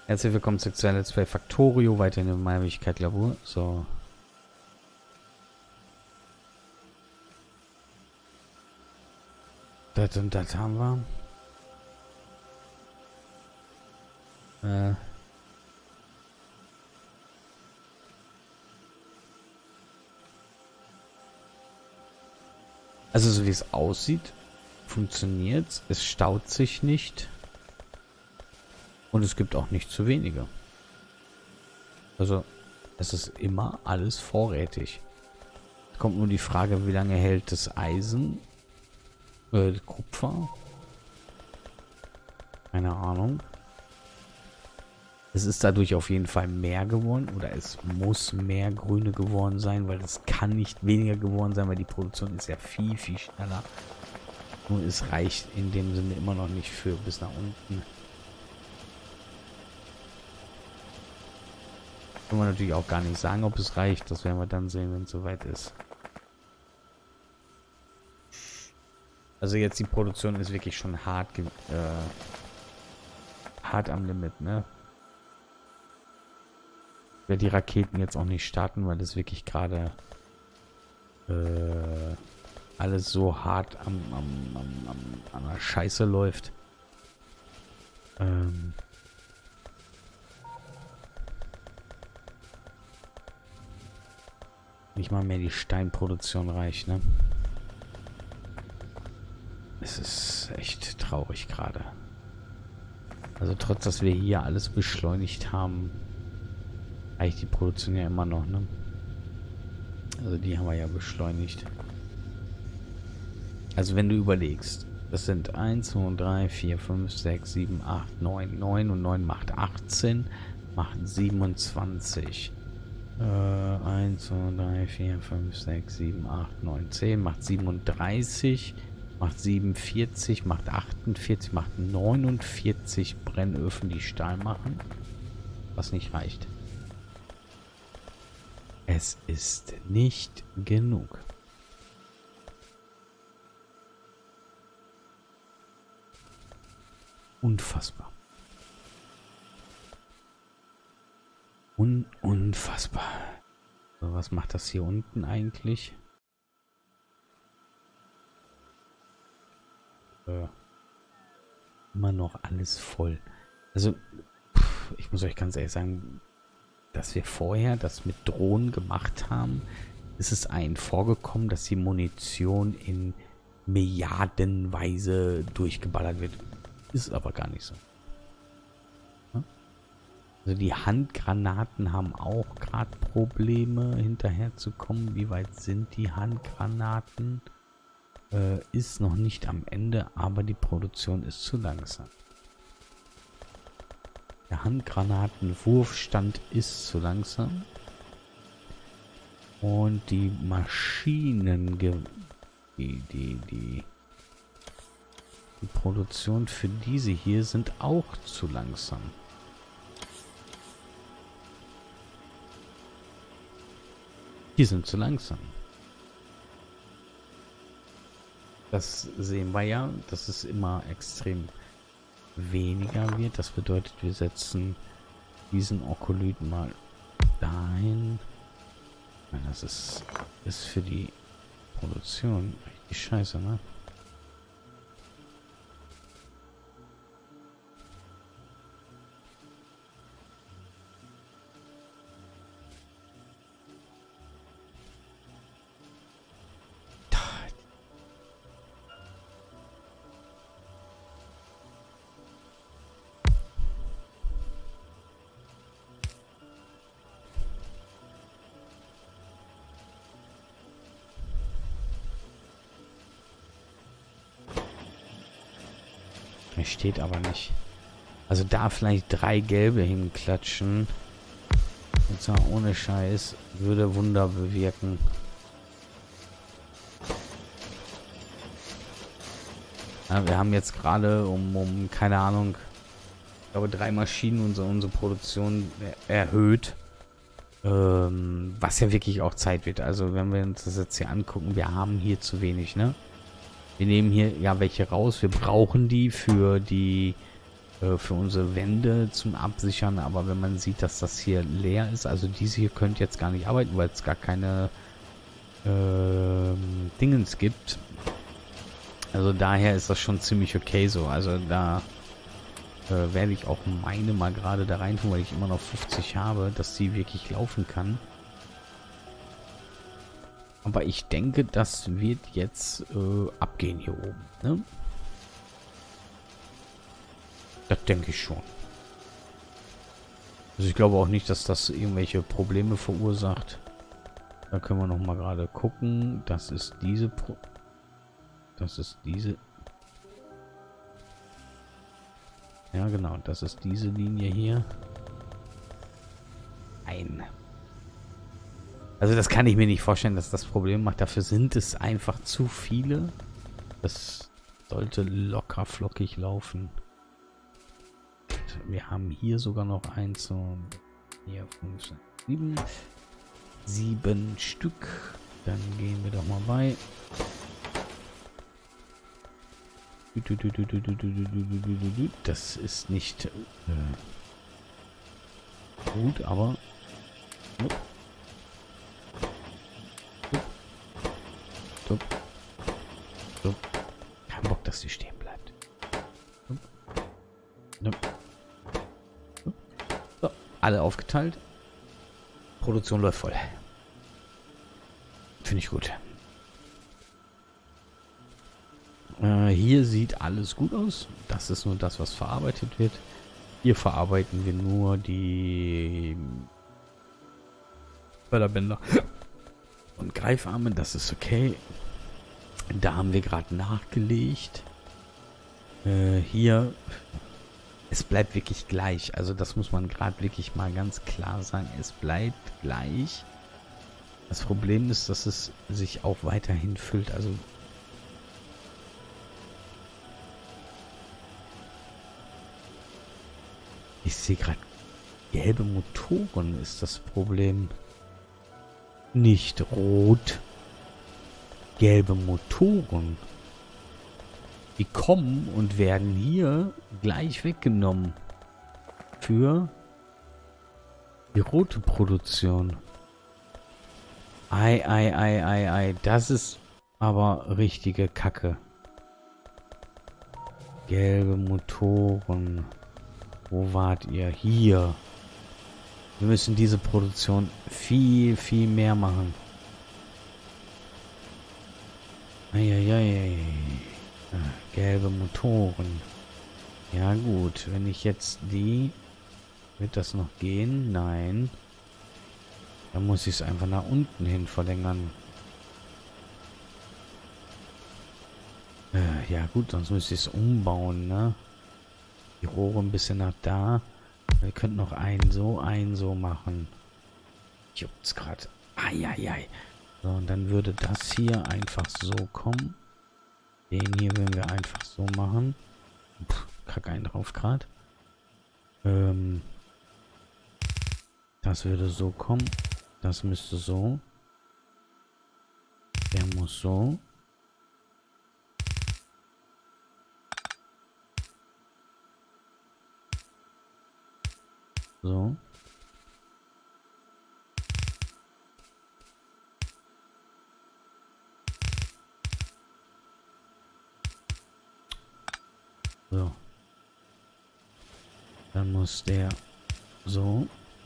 Herzlich willkommen zu Let's Play Factorio, weiter in der Meinungsfähigkeit Labor. So. Das und das haben wir. Also so wie es aussieht, funktioniert es. Staut sich nicht. Und es gibt auch nicht zu wenige. Also es ist immer alles vorrätig. Kommt nur die Frage, wie lange hält das Eisen? Kupfer? Keine Ahnung. Es ist dadurch auf jeden Fall mehr geworden. Oder es muss mehr Grüne geworden sein, weil es kann nicht weniger geworden sein, weil die Produktion ist ja viel, viel schneller. Nur es reicht in dem Sinne immer noch nicht für bis nach unten. Kann man natürlich auch gar nicht sagen, ob es reicht. Das werden wir dann sehen, wenn es soweit ist. Also jetzt die Produktion ist wirklich schon hart am Limit, ne? Ich werde die Raketen jetzt auch nicht starten, weil das wirklich gerade alles so hart an der Scheiße läuft. Nicht mal mehr die Steinproduktion reicht, ne? Es ist echt traurig gerade. Also trotz, dass wir hier alles beschleunigt haben, reicht die Produktion ja immer noch, ne? Also die haben wir ja beschleunigt. Also wenn du überlegst, das sind 1, 2, 3, 4, 5, 6, 7, 8, 9, 9 und 9 macht 18, macht 27. 1, 2, 3, 4, 5, 6, 7, 8, 9, 10, macht 37, macht 47, macht 48, macht 49 Brennöfen, die Stahl machen, was nicht reicht. Es ist nicht genug. Unfassbar. Unfassbar. So, was macht das hier unten eigentlich? Immer noch alles voll. Also, ich muss euch ganz ehrlich sagen, dass wir vorher das mit Drohnen gemacht haben, ist es einen vorgekommen, dass die Munition in Milliardenweise durchgeballert wird. Ist aber gar nicht so. Also die Handgranaten haben auch gerade Probleme hinterherzukommen. Wie weit sind die Handgranaten? Ist noch nicht am Ende, aber die Produktion ist zu langsam. Der Handgranatenwurfstand ist zu langsam. Und die Maschinen, die Produktion für diese hier sind auch zu langsam. Die sind zu langsam. Das sehen wir ja, dass es immer extrem weniger wird. Das bedeutet, wir setzen diesen Okolyten mal dahin. Nein, das ist für die Produktion richtig scheiße, ne? Steht aber nicht. Also da vielleicht 3 gelbe hinklatschen. Und zwar ohne Scheiß. Würde Wunder bewirken. Ja, wir haben jetzt gerade keine Ahnung, ich glaube 3 Maschinen unsere Produktion erhöht. Was ja wirklich auch Zeit wird. Also wenn wir uns das jetzt hier angucken, wir haben hier zu wenig, ne? Wir nehmen hier ja welche raus. Wir brauchen die für die für unsere Wände zum Absichern. Aber wenn man sieht, dass das hier leer ist, also diese hier könnte jetzt gar nicht arbeiten, weil es gar keine Dingens gibt. Also daher ist das schon ziemlich okay so. Also da werde ich auch meine mal gerade da rein tun, weil ich immer noch 50 habe, dass sie wirklich laufen kann. Aber ich denke, das wird jetzt abgehen hier oben. Ne? Das denke ich schon. Also ich glaube auch nicht, dass das irgendwelche Probleme verursacht. Da können wir noch mal gerade gucken. Das ist diese Ja, genau. Das ist diese Linie hier. Also das kann ich mir nicht vorstellen, dass das Problem macht. Dafür sind es einfach zu viele. Das sollte locker flockig laufen. Wir haben hier sogar noch 1, 2, 4, 5, 6, 7. 7 Stück. Dann gehen wir doch mal bei. Das ist nicht gut, aber kein Bock, dass sie stehen bleibt. So, alle aufgeteilt. Produktion läuft voll. Finde ich gut. Hier sieht alles gut aus. Das ist nur das, was verarbeitet wird. Hier verarbeiten wir nur die Förderbänder und Greifarme. Das ist okay. Da haben wir gerade nachgelegt. Hier, es bleibt wirklich gleich. Also das muss man gerade wirklich mal ganz klar sagen. Es bleibt gleich. Das Problem ist, dass es sich auch weiterhin füllt. Also ich sehe gerade gelbe Motoren ist das Problem. Nicht rot. Gelbe Motoren. Die kommen und werden hier gleich weggenommen. Für die rote Produktion. Ei. Das ist aber richtige Kacke. Gelbe Motoren. Wo wart ihr? Hier. Wir müssen diese Produktion viel mehr machen. Eieiei. Gelbe Motoren. Ja gut, wenn ich jetzt die... Wird das noch gehen? Nein. Dann muss ich es einfach nach unten hin verlängern. Ja gut, sonst müsste ich es umbauen, ne? Die Rohre ein bisschen nach da. Wir könnten noch einen so machen. Juckt's gerade. Eieiei. So, und dann würde das hier einfach so kommen. Den hier würden wir einfach so machen. Kack einen drauf gerade. Das würde so kommen. Das müsste so. Der muss so. So. So. Dann muss der so.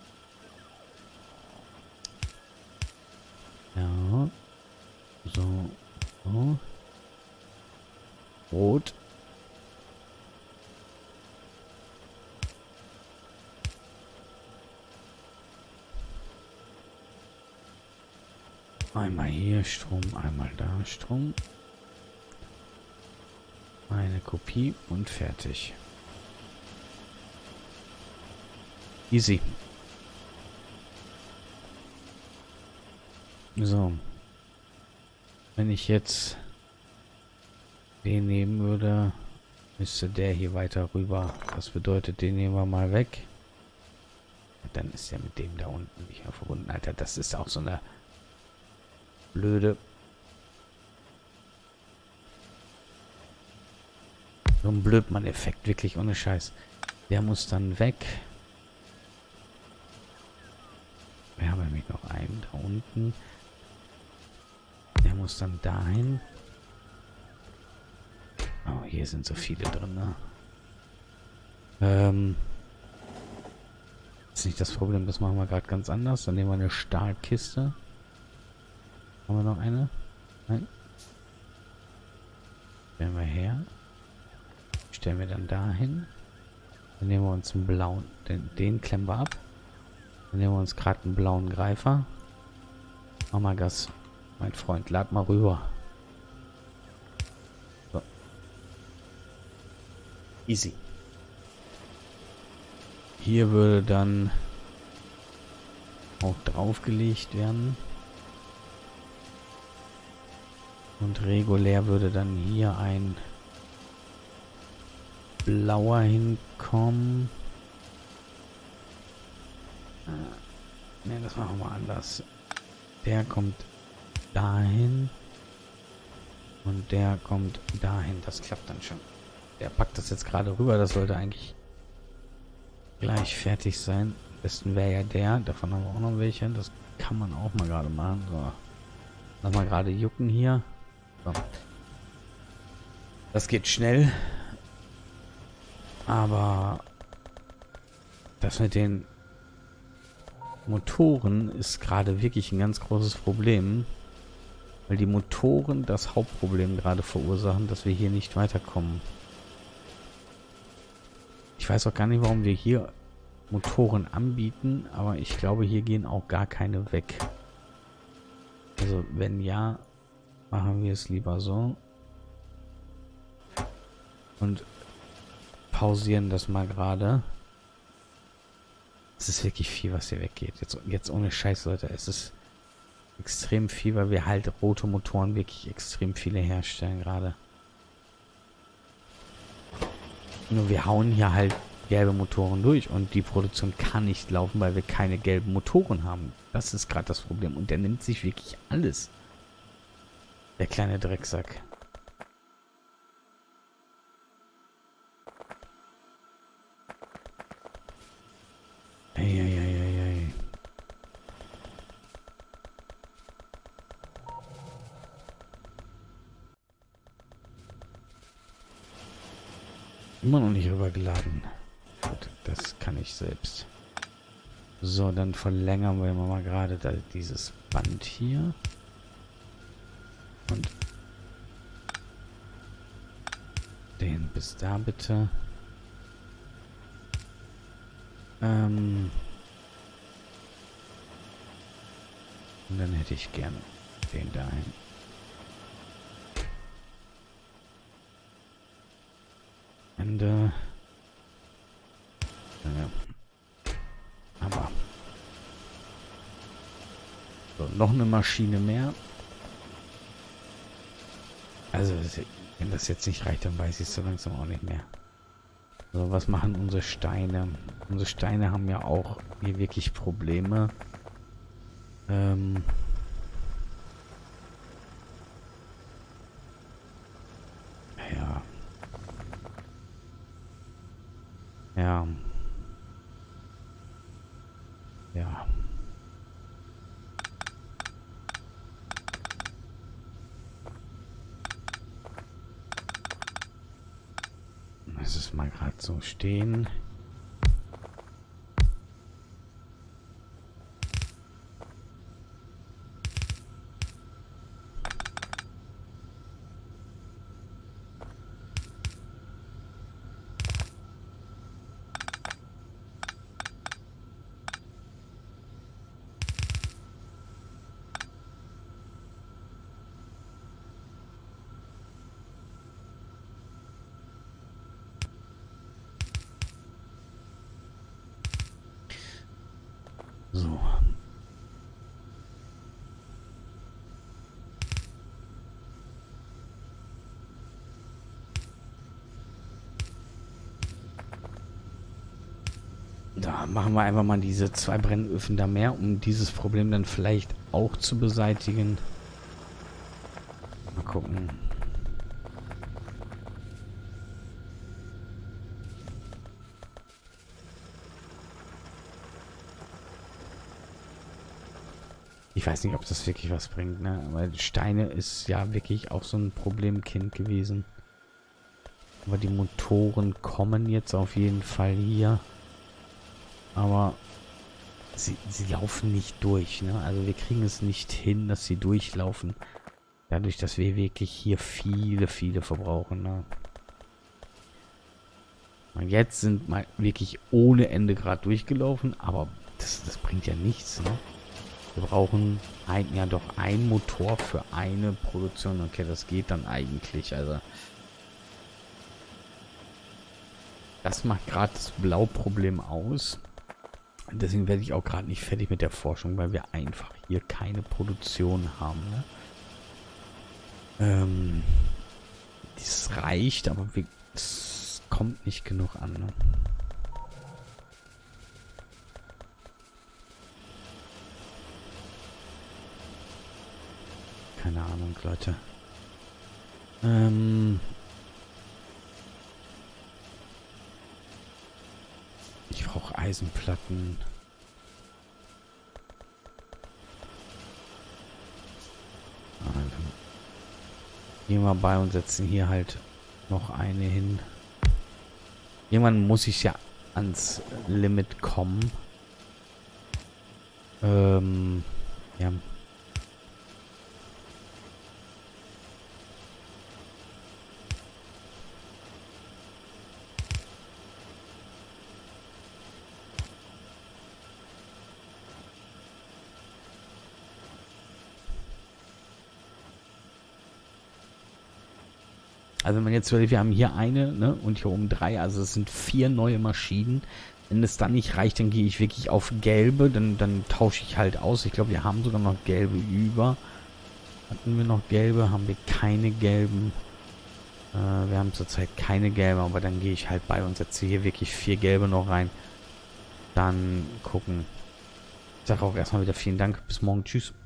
Ja. So. So. Rot. Einmal hier Strom, einmal da Strom. Eine Kopie und fertig. Easy. So. Wenn ich jetzt den nehmen würde, müsste der hier weiter rüber. Das bedeutet, den nehmen wir mal weg. Dann ist er mit dem da unten nicht mehr verbunden. Alter, das ist auch so eine blöde. So ein Blödmann-Effekt, wirklich ohne Scheiß. Der muss dann weg. Wir haben nämlich noch einen da unten. Der muss dann dahin. Oh, hier sind so viele drin, ne? Ist nicht das Problem, das machen wir gerade ganz anders. Dann nehmen wir eine Stahlkiste. Haben wir noch eine? Nein. Stellen wir her. Stellen wir dann dahin. Dann nehmen wir uns einen blauen. Den klemmen wir ab. Dann nehmen wir uns gerade einen blauen Greifer. Mach mal Gas. Mein Freund, lad mal rüber. So. Easy. Hier würde dann auch draufgelegt werden. Und regulär würde dann hier ein blauer hinkommen. Ne, das machen wir anders. Der kommt dahin. Und der kommt dahin. Das klappt dann schon. Der packt das jetzt gerade rüber. Das sollte eigentlich gleich fertig sein. Am besten wäre ja der. Davon haben wir auch noch welche. Das kann man auch mal gerade machen. So. Lass mal gerade jucken hier. So. Das geht schnell. Aber das mit den Motoren ist gerade wirklich ein ganz großes Problem. Weil die Motoren das Hauptproblem gerade verursachen, dass wir hier nicht weiterkommen. Ich weiß auch gar nicht, warum wir hier Motoren anbieten, aber ich glaube, hier gehen auch gar keine weg. Also wenn ja, machen wir es lieber so. Und pausieren das mal gerade. Es ist wirklich viel, was hier weggeht. Jetzt ohne Scheiß, Leute. Es ist extrem viel, weil wir halt rote Motoren wirklich extrem viele herstellen gerade. Nur wir hauen hier halt gelbe Motoren durch und die Produktion kann nicht laufen, weil wir keine gelben Motoren haben. Das ist gerade das Problem und der nimmt sich wirklich alles. Der kleine Drecksack. Eieieiei. Immer noch nicht rübergeladen. Gut, das kann ich selbst. So, dann verlängern wir mal gerade dieses Band hier. Und den bis da bitte. Und dann hätte ich gerne den dahin. Ende. Ja. Aber so, noch eine Maschine mehr. Also, wenn das jetzt nicht reicht, dann weiß ich es so langsam auch nicht mehr. So, was machen unsere Steine? Unsere Steine haben ja auch hier wirklich Probleme. Ja. Ja. Ja. Lass es mal gerade so stehen. So. Da machen wir einfach mal diese 2 Brennöfen da mehr, um dieses Problem dann vielleicht auch zu beseitigen. Mal gucken. Ich weiß nicht, ob das wirklich was bringt, ne? Weil Steine ist ja wirklich auch so ein Problemkind gewesen. Aber die Motoren kommen jetzt auf jeden Fall hier. Aber sie laufen nicht durch, ne? Also wir kriegen es nicht hin, dass sie durchlaufen. Dadurch, dass wir wirklich hier viele verbrauchen, ne? Und jetzt sind mal wirklich ohne Ende gerade durchgelaufen, aber das bringt ja nichts, ne? Wir brauchen ja doch einen Motor für eine Produktion. Okay, das geht dann eigentlich. Also das macht gerade das Blauproblem aus. Und deswegen werde ich auch gerade nicht fertig mit der Forschung, weil wir einfach hier keine Produktion haben. Ne? Das reicht, aber es kommt nicht genug an. Ne? Keine Ahnung, Leute. Ich brauche Eisenplatten. Also, gehen wir bei und setzen hier halt noch eine hin. Irgendwann muss ich ja ans Limit kommen. Ja. Also wenn man jetzt will, wir haben hier eine, ne, und hier oben 3, also es sind 4 neue Maschinen. Wenn es dann nicht reicht, dann gehe ich wirklich auf gelbe, dann tausche ich halt aus. Ich glaube, wir haben sogar noch gelbe über. Hatten wir noch gelbe? Haben wir keine gelben? Wir haben zurzeit keine gelbe, aber dann gehe ich halt bei und setze hier wirklich 4 gelbe noch rein. Dann gucken. Ich sage auch erstmal wieder vielen Dank. Bis morgen. Tschüss.